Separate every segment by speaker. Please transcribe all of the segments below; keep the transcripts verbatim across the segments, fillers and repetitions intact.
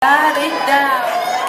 Speaker 1: Write it down.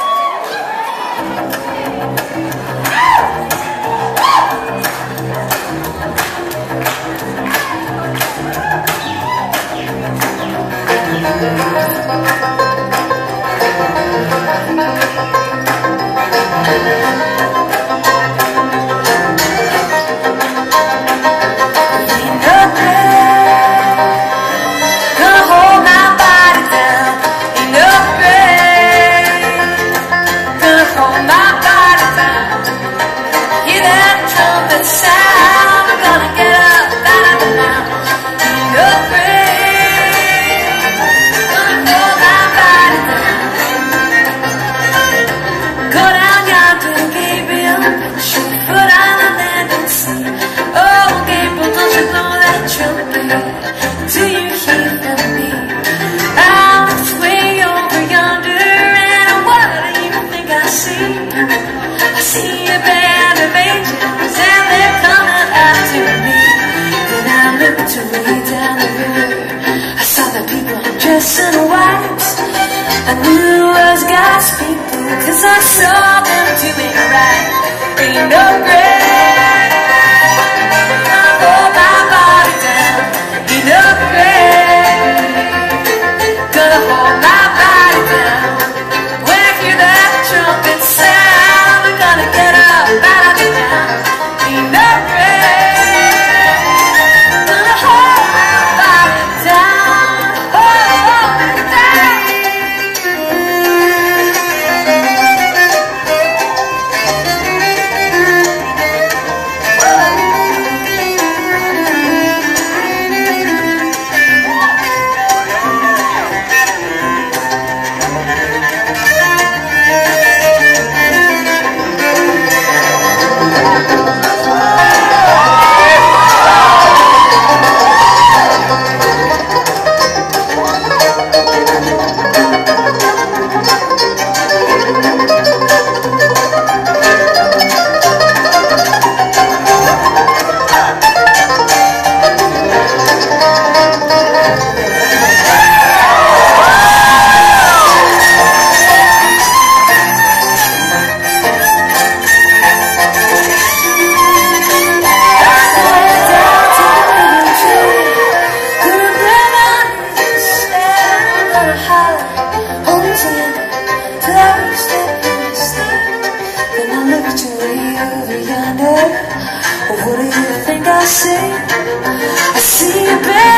Speaker 2: Dressing white, I knew it was God's people, 'cause I saw them doing right. Ain't no grave gonna hold my body down. Ain't no grave gonna hold my body down. When I hear that trumpet sound, I'm gonna get up out of the ground. Ain't no grave gonna hold my body down. What do you think I see? I see a bed.